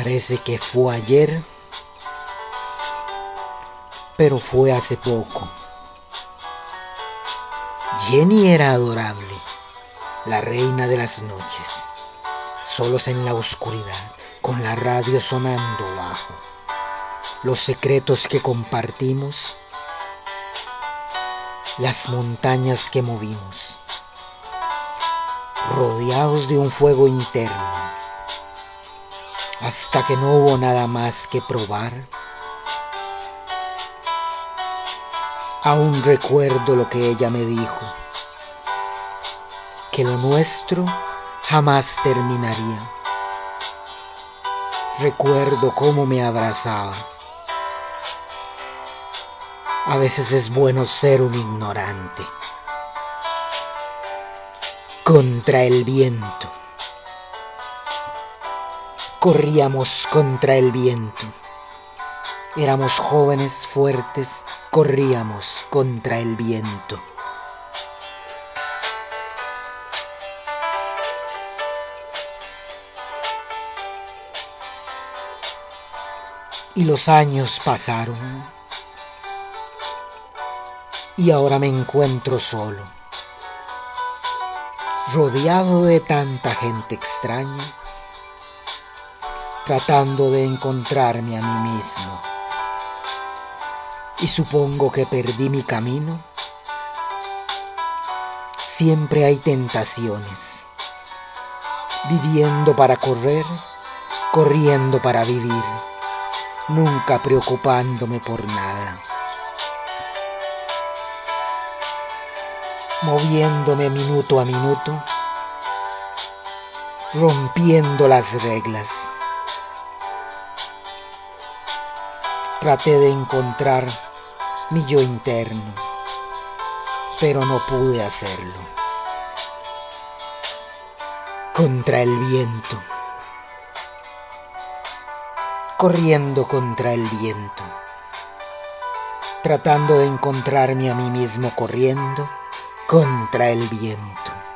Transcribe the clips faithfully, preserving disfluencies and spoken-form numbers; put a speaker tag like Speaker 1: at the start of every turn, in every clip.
Speaker 1: Parece que fue ayer, pero fue hace poco. Jenny era adorable, la reina de las noches, solos en la oscuridad, con la radio sonando bajo. Los secretos que compartimos, las montañas que movimos, rodeados de un fuego interno, hasta que no hubo nada más que probar. Aún recuerdo lo que ella me dijo, que lo nuestro jamás terminaría. Recuerdo cómo me abrazaba. A veces es bueno ser un ignorante. Contra el viento. Corríamos contra el viento. Éramos jóvenes, fuertes, corríamos contra el viento. Y los años pasaron. Y ahora me encuentro solo, rodeado de tanta gente extraña, tratando de encontrarme a mí mismo. Y supongo que perdí mi camino. Siempre hay tentaciones. Viviendo para correr, corriendo para vivir, nunca preocupándome por nada. Moviéndome minuto a minuto, rompiendo las reglas. Traté de encontrar mi yo interno, pero no pude hacerlo. Contra el viento, corriendo contra el viento, tratando de encontrarme a mí mismo corriendo contra el viento.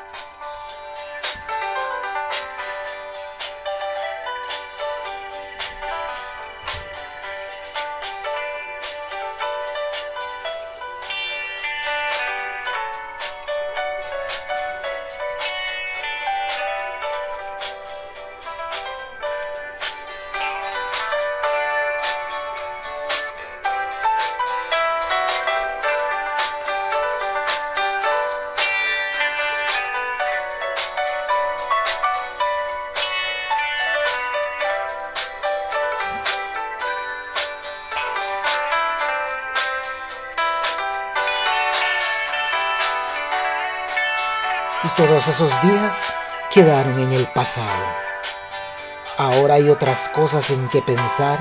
Speaker 1: Y todos esos días quedaron en el pasado. Ahora hay otras cosas en que pensar,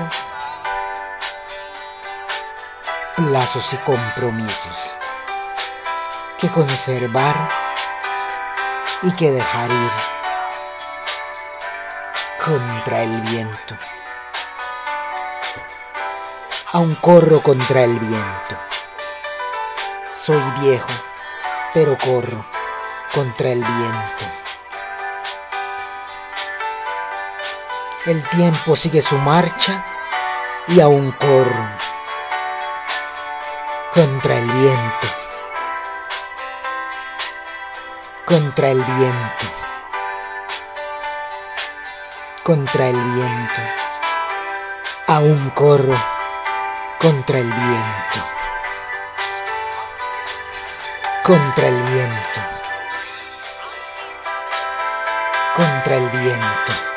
Speaker 1: plazos y compromisos que conservar y que dejar ir. Contra el viento. Aún corro contra el viento. Soy viejo, pero corro contra el viento. El tiempo sigue su marcha y aún corro contra el viento. Contra el viento. Contra el viento. Aún corro contra el viento. Contra el viento. Contra el viento.